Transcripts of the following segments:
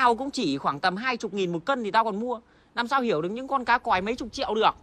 nào cũng chỉ khoảng tầm 20.000 một cân thì tao còn mua. Làm sao hiểu được những con cá còi mấy chục triệu được.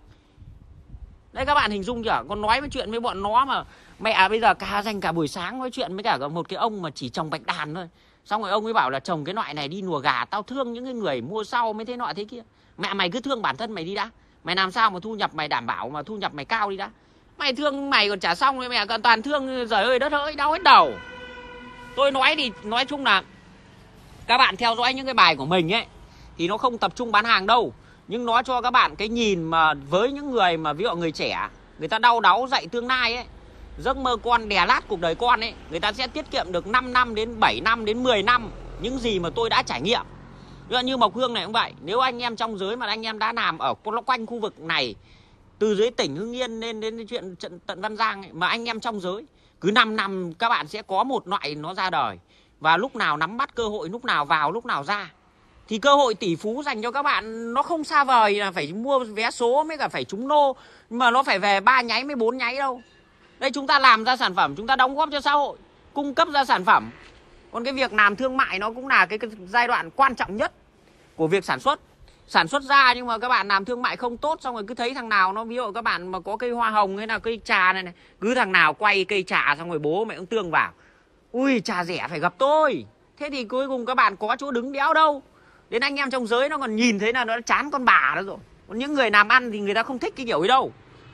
Đấy các bạn hình dung chưa? Còn nói với chuyện với bọn nó mà mẹ bây giờ dành cả buổi sáng nói chuyện với cả một cái ông mà chỉ trồng bạch đàn thôi. Xong rồi ông ấy bảo là trồng cái loại này đi lùa gà. Tao thương những cái người mua sau mới thế nọ thế kia. Mẹ mày cứ thương bản thân mày đi đã. Mày làm sao mà thu nhập mày đảm bảo mà thu nhập mày cao đi đã. Mày thương mày còn chả xong rồi mẹ còn toàn thương giời ơi đất ơi đau hết đầu. Tôi nói thì nói chung là các bạn theo dõi những cái bài của mình ấy thì nó không tập trung bán hàng đâu. Nhưng nó cho các bạn cái nhìn mà với những người mà ví dụ người trẻ, người ta đau đáu dạy tương lai ấy, giấc mơ con đè lát cuộc đời con ấy, người ta sẽ tiết kiệm được 5 năm đến 7 năm đến 10 năm những gì mà tôi đã trải nghiệm. Như Mộc Hương này cũng vậy. Nếu anh em trong giới mà anh em đã làm ở quanh khu vực này, từ dưới tỉnh Hưng Yên lên đến chuyện tận Văn Giang ấy, mà anh em trong giới cứ 5 năm các bạn sẽ có một loại nó ra đời. Và lúc nào nắm bắt cơ hội, lúc nào vào, lúc nào ra. Thì cơ hội tỷ phú dành cho các bạn nó không xa vời là phải mua vé số mới cả phải trúng nô. Nhưng mà nó phải về 3 nháy mới 4 nháy đâu. Đây chúng ta làm ra sản phẩm, chúng ta đóng góp cho xã hội, cung cấp ra sản phẩm. Còn cái việc làm thương mại nó cũng là cái giai đoạn quan trọng nhất của việc sản xuất. Sản xuất ra nhưng mà các bạn làm thương mại không tốt, xong rồi cứ thấy thằng nào nó ví dụ các bạn mà có cây hoa hồng hay là cây trà này, cứ thằng nào quay cây trà xong rồi bố mẹ cũng tương vào. Ui trà rẻ phải gặp tôi. Thế thì cuối cùng các bạn có chỗ đứng đéo đâu. Đến anh em trong giới nó còn nhìn thấy là nó chán con bà đó rồi. Còn những người làm ăn thì người ta không thích cái kiểu ấy đâu.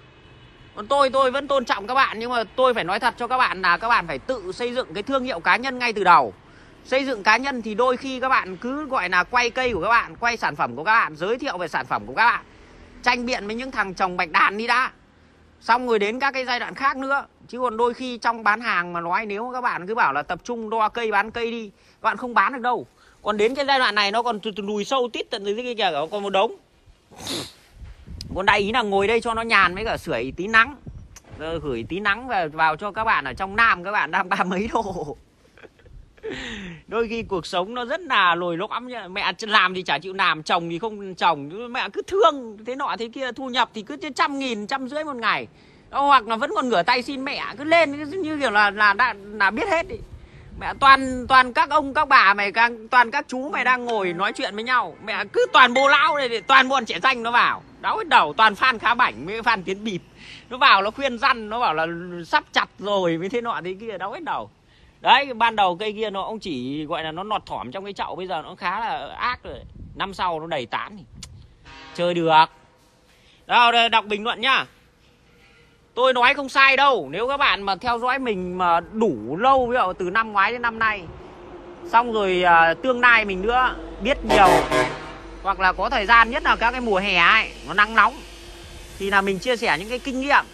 Còn tôi vẫn tôn trọng các bạn, nhưng mà tôi phải nói thật cho các bạn là các bạn phải tự xây dựng cái thương hiệu cá nhân ngay từ đầu. Xây dựng cá nhân thì đôi khi các bạn cứ gọi là quay cây của các bạn, quay sản phẩm của các bạn, giới thiệu về sản phẩm của các bạn, tranh biện với những thằng trồng bạch đàn đi đã, xong rồi đến các cái giai đoạn khác nữa. Chứ còn đôi khi trong bán hàng mà nói nếu các bạn cứ bảo là tập trung đo cây bán cây đi, các bạn không bán được đâu. Còn đến cái giai đoạn này nó còn lùi sâu tít tận dưới cái kìa, còn một đống. Còn đại ý là ngồi đây cho nó nhàn với cả sưởi tí nắng, gửi tí nắng vào cho các bạn ở trong Nam, các bạn đang 30 mấy độ. Đôi khi cuộc sống nó rất là lồi lõm nhá. Mẹ làm thì chả chịu làm, chồng thì không chồng, mẹ cứ thương thế nọ thế kia, thu nhập thì cứ 100.000, 150 một ngày. Hoặc là vẫn còn ngửa tay xin mẹ, cứ lên như kiểu là biết hết đi. Mẹ toàn các ông các bà mày, toàn các chú mày đang ngồi nói chuyện với nhau, mẹ cứ toàn bố lão này, toàn bọn trẻ danh nó vào đau hết đầu, toàn Phan Khá Bảnh với Phan Tiến Bịp nó vào, nó khuyên răn, nó bảo là sắp chặt rồi với thế nọ thế kia, đau hết đầu. Đấy, ban đầu cây kia nó cũng chỉ gọi là nó nọt thỏm trong cái chậu, bây giờ nó khá là ác rồi. Năm sau nó đầy tán thì chơi được. Đâu, đây, đọc bình luận nhá. Tôi nói không sai đâu. Nếu các bạn mà theo dõi mình mà đủ lâu, ví dụ từ năm ngoái đến năm nay, xong rồi tương lai mình nữa, biết nhiều, hoặc là có thời gian, nhất là các cái mùa hè ấy, nó nắng nóng, thì là mình chia sẻ những cái kinh nghiệm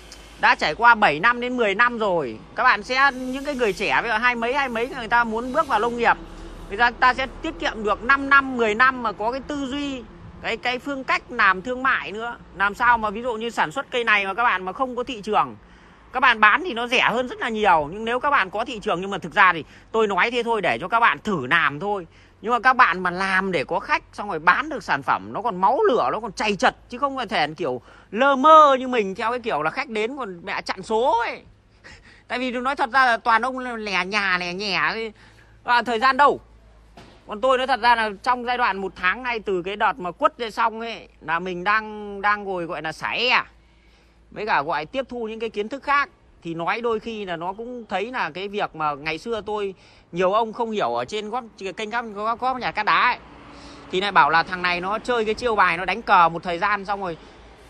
đã trải qua 7 năm đến 10 năm rồi. Các bạn sẽ, những cái người trẻ bây giờ hai mấy người ta muốn bước vào nông nghiệp, người ta sẽ tiết kiệm được 5 năm, 10 năm mà có cái tư duy, cái phương cách làm thương mại nữa. Làm sao mà ví dụ như sản xuất cây này mà các bạn mà không có thị trường, các bạn bán thì nó rẻ hơn rất là nhiều. Nhưng nếu các bạn có thị trường, nhưng mà thực ra thì tôi nói thế thôi để cho các bạn thử làm thôi. Nhưng mà các bạn mà làm để có khách, xong rồi bán được sản phẩm, nó còn máu lửa, nó còn chày chật, chứ không thể kiểu lơ mơ như mình theo cái kiểu là khách đến còn mẹ chặn số ấy. Tại vì nói thật ra là toàn ông lẻ nhà lẻ nhẻ thời gian đâu. Còn tôi nói thật ra là trong giai đoạn 1 tháng ngay từ cái đợt mà quất ra xong ấy, là mình đang ngồi gọi là xả với cả gọi tiếp thu những cái kiến thức khác. Thì nói đôi khi là nó cũng thấy là cái việc mà ngày xưa tôi, nhiều ông không hiểu ở trên kênh góp nhà cát đá ấy, thì lại bảo là thằng này nó chơi cái chiêu bài, nó đánh cờ một thời gian xong rồi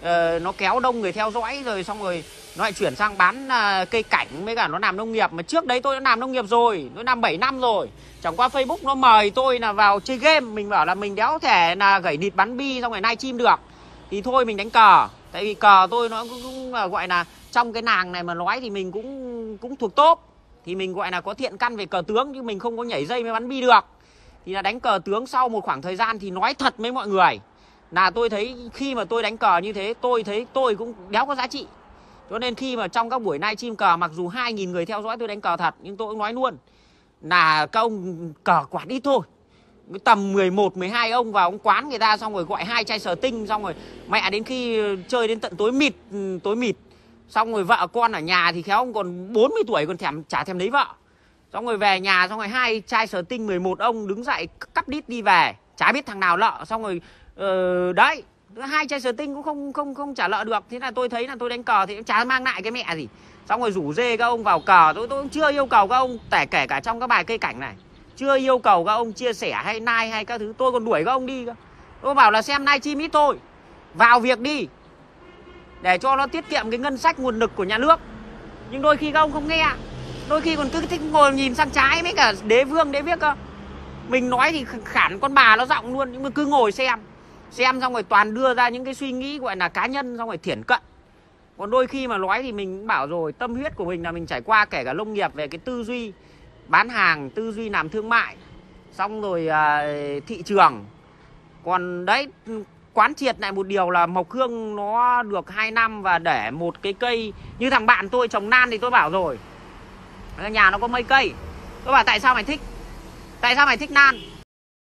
nó kéo đông người theo dõi, rồi xong rồi nó lại chuyển sang bán cây cảnh với cả nó làm nông nghiệp. Mà trước đấy tôi đã làm nông nghiệp rồi, tôi làm 7 năm rồi. Chẳng qua Facebook nó mời tôi là vào chơi game, mình bảo là mình đéo thể là gảy nịt bắn bi xong rồi live stream được, thì thôi mình đánh cờ. Tại vì cờ tôi nó cũng gọi là trong cái nàng này mà nói thì mình cũng thuộc top, thì mình gọi là có thiện căn về cờ tướng, chứ mình không có nhảy dây mới bắn bi được. Thì là đánh cờ tướng sau một khoảng thời gian thì nói thật với mọi người là tôi thấy khi mà tôi đánh cờ như thế, tôi thấy tôi cũng đéo có giá trị. Cho nên khi mà trong các buổi live stream cờ, mặc dù 2.000 người theo dõi tôi đánh cờ thật, nhưng tôi cũng nói luôn là các ông cờ quạt ít thôi. Tầm 11, 12 ông vào ông quán người ta, xong rồi gọi 2 chai sờ tinh, xong rồi mẹ đến khi chơi đến tận tối mịt. Xong rồi vợ con ở nhà thì khéo ông còn 40 tuổi còn chả thèm lấy vợ. Xong rồi về nhà, xong rồi 2 chai Sting 11 ông đứng dậy cắp đít đi về, chả biết thằng nào lợ. Xong rồi đấy, 2 chai Sting cũng không trả lợ được. Thế là tôi thấy là tôi đánh cờ thì cũng chả mang lại cái mẹ gì. Xong rồi rủ dê các ông vào cờ. Tôi cũng chưa yêu cầu các ông, kể cả trong các bài cây cảnh này, chưa yêu cầu các ông chia sẻ hay like hay các thứ. Tôi còn đuổi các ông đi cơ. Tôi bảo là xem livestream ít thôi, vào việc đi, để cho nó tiết kiệm cái ngân sách nguồn lực của nhà nước. Nhưng đôi khi các ông không nghe, đôi khi còn cứ thích ngồi nhìn sang trái mấy cả đế vương đế viết cơ. Mình nói thì khản con bà nó giọng luôn, nhưng mà cứ ngồi xem xong rồi toàn đưa ra những cái suy nghĩ gọi là cá nhân, xong rồi thiển cận. Còn đôi khi mà nói thì mình bảo rồi, tâm huyết của mình là mình trải qua kể cả nông nghiệp, về cái tư duy bán hàng, tư duy làm thương mại, xong rồi thị trường. Còn đấy, quán triệt lại một điều là mộc hương nó được 2 năm và để một cái cây. Như thằng bạn tôi trồng nan thì tôi bảo rồi, nhà nó có mấy cây, tôi bảo tại sao mày thích nan?